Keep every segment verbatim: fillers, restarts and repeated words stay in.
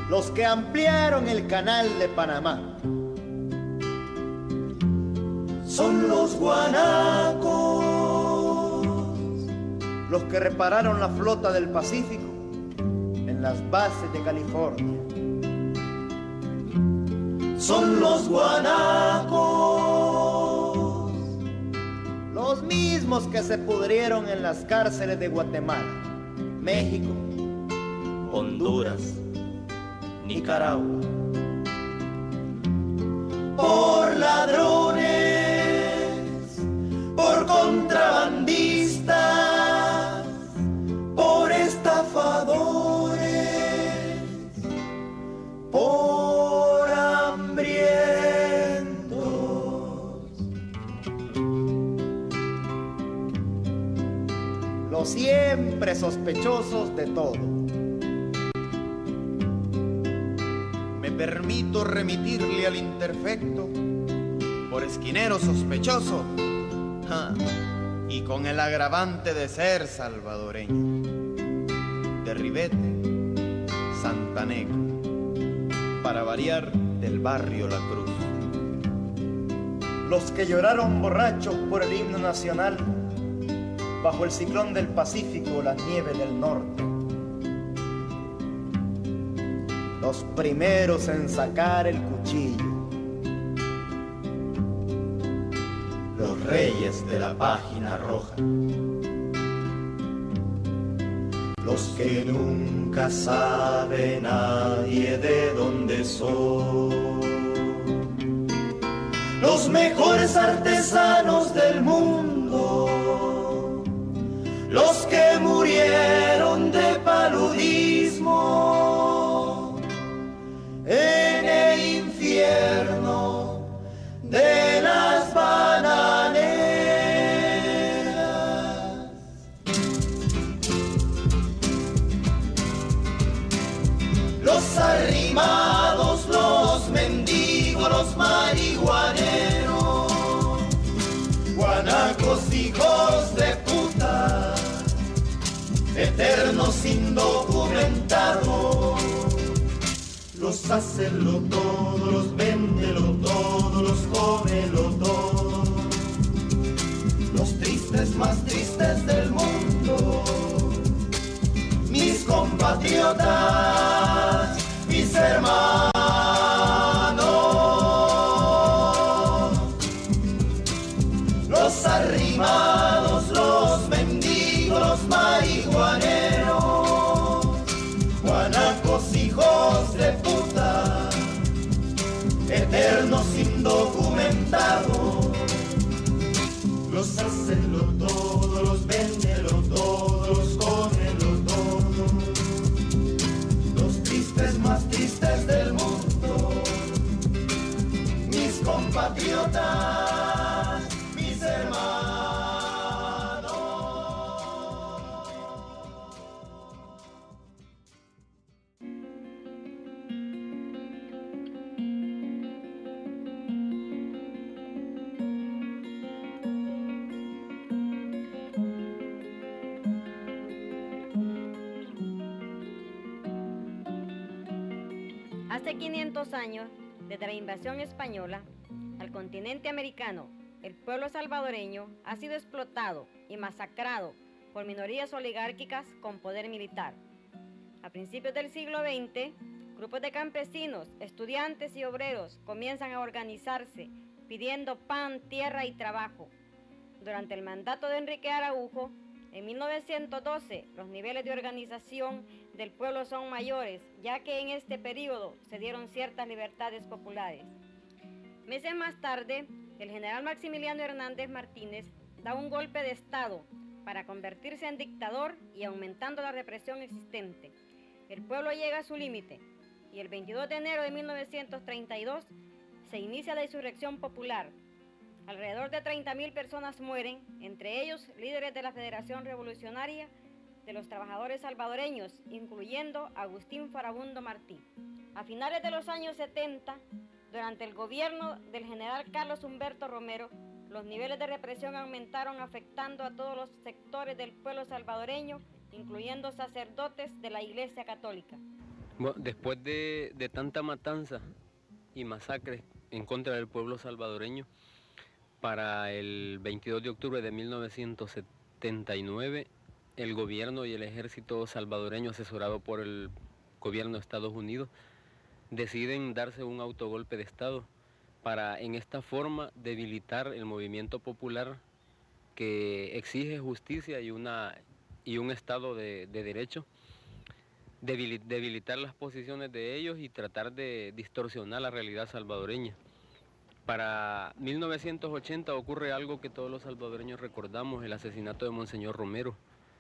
los que ampliaron el canal de Panamá. Son los guanacos, los que repararon la flota del Pacífico en las bases de California. Son los guanacos, los mismos que se pudrieron en las cárceles de Guatemala, México, Honduras, Nicaragua. Por ladrones, por contrabandistas, por estafadores, por hambrientos. Los siempre sospechosos de todo. Me permito remitirle al imperfecto por esquinero sospechoso, ja, y con el agravante de ser salvadoreño, de Ribete, Santanegra, para variar del barrio La Cruz. Los que lloraron borrachos por el himno nacional, bajo el ciclón del Pacífico, la nieve del norte. Los primeros en sacar el cuchillo, los reyes de la página roja, los que nunca sabe nadie de dónde son, los mejores artesanos del mundo, los que murieron de paludismo en el infierno de las bananeras. Los arrimados, los mendigos, los marihuaneros, guanacos, hijos de puta, eternos indocumentados. Los hacenlo todo, los véndelo todo, los cómelo todo. Los tristes más tristes del mundo, mis compatriotas, mis hermanos. Los arrimados, los mendigos, los marihuaneros, guanacos, hijos de puta, eternos indocumentados. Los hacenlo todo, los véndelo todo, los cómelo todo. Los tristes más tristes del mundo, mis compatriotas, mis hermanos. Hace quinientos años, desde la invasión española al continente americano, el pueblo salvadoreño ha sido explotado y masacrado por minorías oligárquicas con poder militar. A principios del siglo veinte, grupos de campesinos, estudiantes y obreros comienzan a organizarse pidiendo pan, tierra y trabajo. Durante el mandato de Enrique Araujo, en mil novecientos doce, los niveles de organización del pueblo son mayores, ya que en este periodo se dieron ciertas libertades populares. Meses más tarde, el general Maximiliano Hernández Martínez da un golpe de Estado para convertirse en dictador y aumentando la represión existente. El pueblo llega a su límite y el veintidós de enero de mil novecientos treinta y dos se inicia la insurrección popular. Alrededor de treinta mil personas mueren, entre ellos líderes de la Federación Revolucionaria de los Trabajadores Salvadoreños, incluyendo Agustín Farabundo Martí. A finales de los años setenta, durante el gobierno del general Carlos Humberto Romero, los niveles de represión aumentaron, afectando a todos los sectores del pueblo salvadoreño, incluyendo sacerdotes de la Iglesia Católica. Bueno, después de, de tanta matanza y masacre en contra del pueblo salvadoreño, para el veintidós de octubre de mil novecientos setenta y nueve, el gobierno y el ejército salvadoreño, asesorado por el gobierno de Estados Unidos, deciden darse un autogolpe de Estado para en esta forma debilitar el movimiento popular que exige justicia y, una, y un Estado de, de derecho, debilitar las posiciones de ellos y tratar de distorsionar la realidad salvadoreña. Para mil novecientos ochenta ocurre algo que todos los salvadoreños recordamos, el asesinato de Monseñor Romero.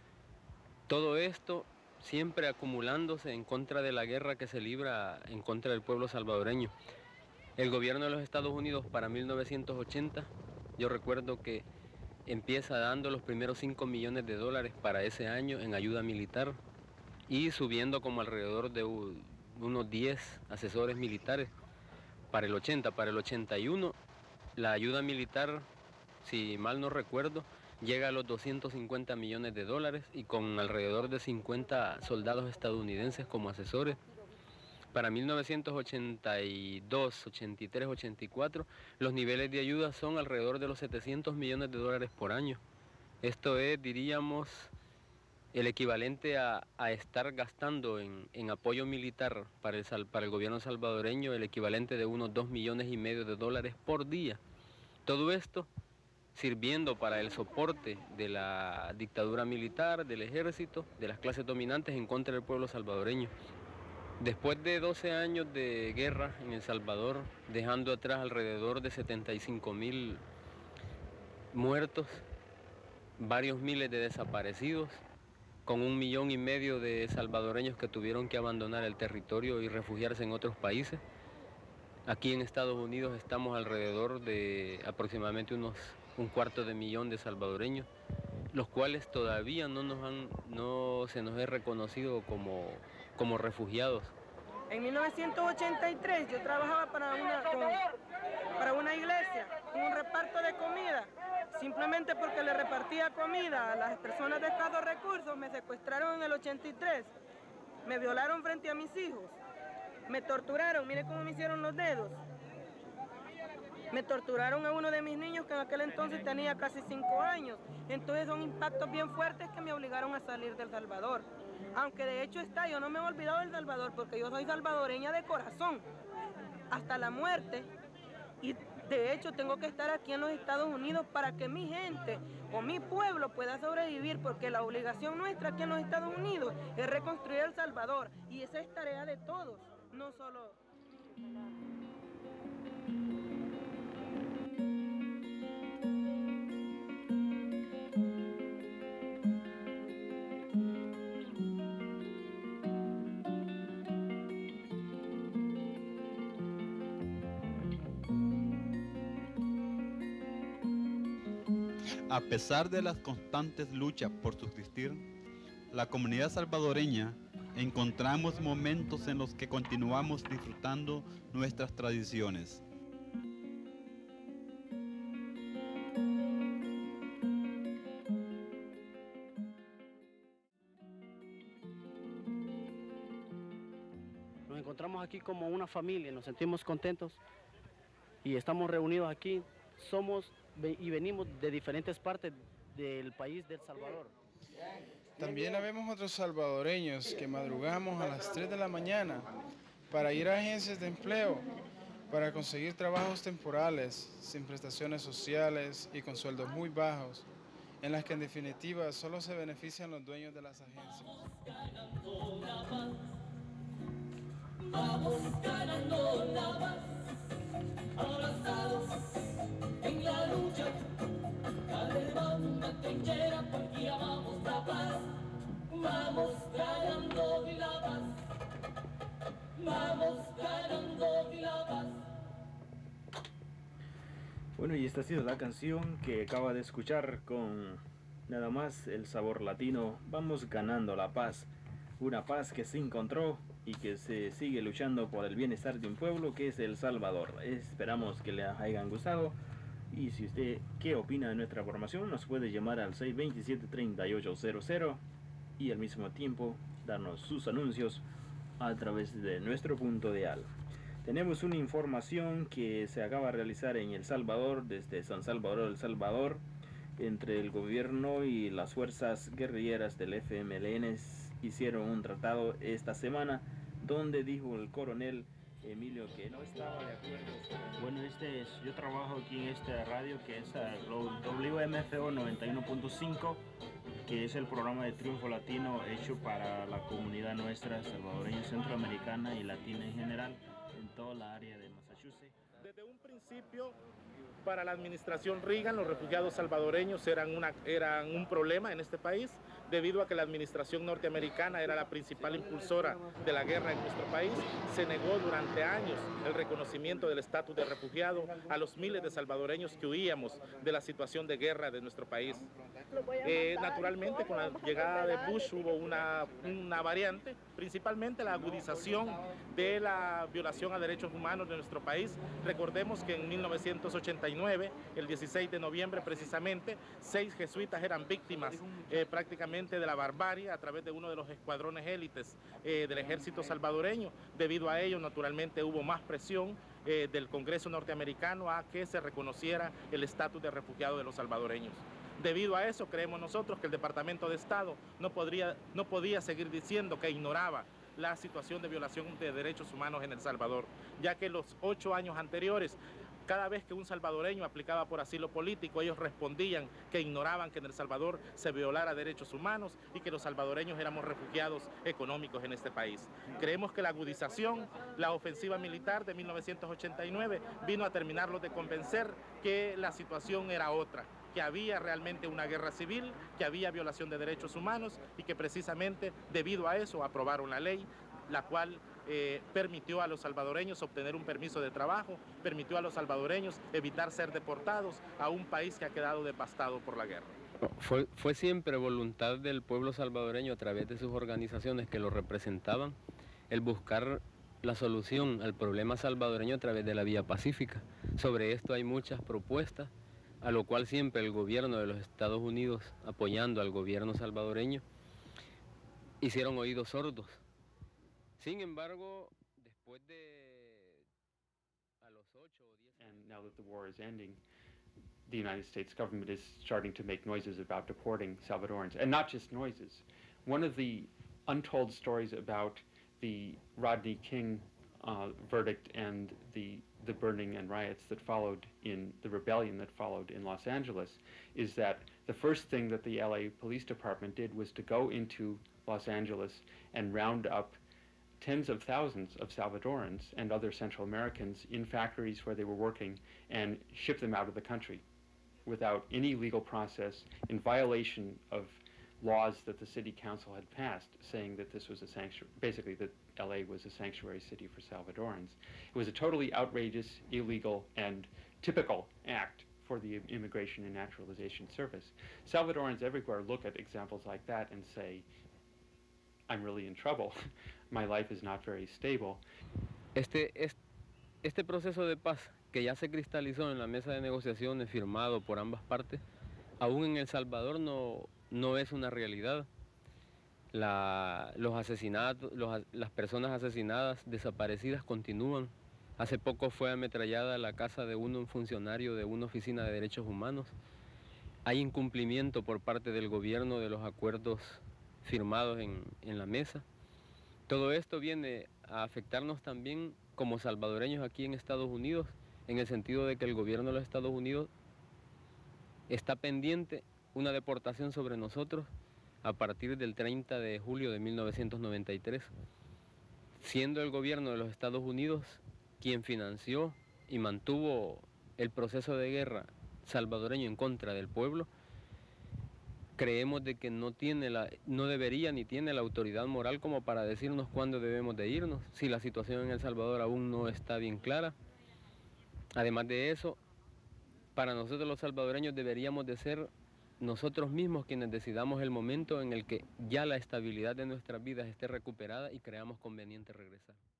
Todo esto siempre acumulándose en contra de la guerra que se libra en contra del pueblo salvadoreño. El gobierno de los Estados Unidos para mil novecientos ochenta, yo recuerdo que empieza dando los primeros cinco millones de dólares para ese año en ayuda militar y subiendo como alrededor de unos diez asesores militares. Para el ochenta, para el ochenta y uno, la ayuda militar, si mal no recuerdo, llega a los doscientos cincuenta millones de dólares y con alrededor de cincuenta soldados estadounidenses como asesores. Para mil novecientos ochenta y dos, ochenta y tres, ochenta y cuatro, los niveles de ayuda son alrededor de los setecientos millones de dólares por año. Esto es, diríamos, el equivalente a, a estar gastando en, en apoyo militar para el, para el gobierno salvadoreño el equivalente de unos dos millones y medio de dólares por día. Todo esto sirviendo para el soporte de la dictadura militar, del ejército, de las clases dominantes en contra del pueblo salvadoreño. Después de doce años de guerra en El Salvador, dejando atrás alrededor de setenta y cinco mil muertos, varios miles de desaparecidos, con un millón y medio de salvadoreños que tuvieron que abandonar el territorio y refugiarse en otros países. Aquí en Estados Unidos estamos alrededor de aproximadamente unos un cuarto de millón de salvadoreños, los cuales todavía no, nos han, no se nos es reconocido como, como refugiados. En mil novecientos ochenta y tres yo trabajaba para una, con, para una iglesia, con un reparto de comida. Simplemente porque le repartía comida a las personas de escasos recursos, me secuestraron en el ochenta y tres, me violaron frente a mis hijos, me torturaron, mire cómo me hicieron los dedos. Me torturaron a uno de mis niños que en aquel entonces tenía casi cinco años. Entonces son impactos bien fuertes que me obligaron a salir del Salvador. Aunque de hecho está, yo no me he olvidado del Salvador porque yo soy salvadoreña de corazón, hasta la muerte. Y de hecho tengo que estar aquí en los Estados Unidos para que mi gente o mi pueblo pueda sobrevivir, porque la obligación nuestra aquí en los Estados Unidos es reconstruir El Salvador. Y esa es tarea de todos, no solo... A pesar de las constantes luchas por subsistir, la comunidad salvadoreña encontramos momentos en los que continuamos disfrutando nuestras tradiciones. Nos encontramos aquí como una familia, nos sentimos contentos y estamos reunidos aquí. Somos y venimos de diferentes partes del país de El Salvador. También habemos otros salvadoreños que madrugamos a las tres de la mañana para ir a agencias de empleo, para conseguir trabajos temporales, sin prestaciones sociales y con sueldos muy bajos, en las que en definitiva solo se benefician los dueños de las agencias. Vamos ganando la paz, abrazados en la lucha, una trinchera porque amamos la paz. Vamos ganando la paz, vamos ganando la paz. Bueno, y esta ha sido la canción que acaba de escuchar con nada más el sabor latino. Vamos ganando la paz, una paz que se encontró y que se sigue luchando por el bienestar de un pueblo que es El Salvador. Esperamos que les hayan gustado. Y si usted, ¿qué opina de nuestra formación? Nos puede llamar al seis dos siete, tres ocho cero cero y al mismo tiempo darnos sus anuncios a través de nuestro punto dial. Tenemos una información que se acaba de realizar en El Salvador, desde San Salvador, El Salvador, entre el gobierno y las fuerzas guerrilleras del F M L N. Hicieron un tratado esta semana donde dijo el coronel Emilio que no estaba de acuerdo. Bueno, este es, yo trabajo aquí en esta radio que es W M F O noventa y uno punto cinco, que es el programa de Triunfo Latino hecho para la comunidad nuestra salvadoreña, centroamericana y latina en general, en toda la área de Massachusetts. Desde un principio, para la administración Reagan, los refugiados salvadoreños eran, una, eran un problema en este país, debido a que la administración norteamericana era la principal impulsora de la guerra en nuestro país. Se negó durante años el reconocimiento del estatus de refugiado a los miles de salvadoreños que huíamos de la situación de guerra de nuestro país. Eh, naturalmente, con la llegada de Bush hubo una, una variante, principalmente la agudización de la violación a derechos humanos de nuestro país. Recordemos que en mil novecientos ochenta y nueve, el dieciséis de noviembre precisamente, seis jesuitas eran víctimas eh, prácticamente de la barbarie a través de uno de los escuadrones élites eh, del ejército salvadoreño. Debido a ello, naturalmente, hubo más presión eh, del Congreso norteamericano a que se reconociera el estatus de refugiado de los salvadoreños. Debido a eso, creemos nosotros que el Departamento de Estado no, podría, no podía seguir diciendo que ignoraba la situación de violación de derechos humanos en El Salvador, ya que los ocho años anteriores, cada vez que un salvadoreño aplicaba por asilo político, ellos respondían que ignoraban que en El Salvador se violara derechos humanos y que los salvadoreños éramos refugiados económicos en este país. Creemos que la agudización, la ofensiva militar de mil novecientos ochenta y nueve vino a terminarlos de convencer que la situación era otra, que había realmente una guerra civil, que había violación de derechos humanos y que precisamente debido a eso aprobaron la ley, la cual eh, permitió a los salvadoreños obtener un permiso de trabajo, permitió a los salvadoreños evitar ser deportados a un país que ha quedado devastado por la guerra. Fue, fue siempre voluntad del pueblo salvadoreño, a través de sus organizaciones que lo representaban, el buscar la solución al problema salvadoreño a través de la vía pacífica. Sobre esto hay muchas propuestas, a lo cual siempre el gobierno de los Estados Unidos, apoyando al gobierno salvadoreño, hicieron oídos sordos. Sin embargo, después de a los ocho o diez años... And now that the war is ending, the United States government is starting to make noises about deporting Salvadorans, and not just noises. One of the untold stories about the Rodney King uh, verdict and the the burning and riots that followed in the rebellion that followed in Los Angeles is that the first thing that the L A Police Department did was to go into Los Angeles and round up tens of thousands of Salvadorans and other Central Americans in factories where they were working and ship them out of the country without any legal process, in violation of laws that the city council had passed, saying that this was a sanctuary, basically that L A was a sanctuary city for Salvadorans. It was a totally outrageous, illegal, and typical act for the Immigration and Naturalization Service. Salvadorans everywhere look at examples like that and say, I'm really in trouble. My life is not very stable. Este, este, este proceso de paz que ya se cristalizó en la mesa de negociaciones firmado por ambas partes, aún en El Salvador no, no es una realidad. La, los asesinatos, los, las personas asesinadas, desaparecidas continúan. Hace poco fue ametrallada la casa de un funcionario de una oficina de derechos humanos. Hay incumplimiento por parte del gobierno de los acuerdos firmados en, en la mesa. Todo esto viene a afectarnos también como salvadoreños aquí en Estados Unidos, en el sentido de que el gobierno de los Estados Unidos está pendiente una deportación sobre nosotros a partir del treinta de julio de mil novecientos noventa y tres, siendo el gobierno de los Estados Unidos quien financió y mantuvo el proceso de guerra salvadoreño en contra del pueblo. Creemos de que no tiene la, no debería ni tiene la autoridad moral como para decirnos cuándo debemos de irnos, si la situación en El Salvador aún no está bien clara. Además de eso, para nosotros los salvadoreños deberíamos de ser nosotros mismos quienes decidamos el momento en el que ya la estabilidad de nuestras vidas esté recuperada y creamos conveniente regresar.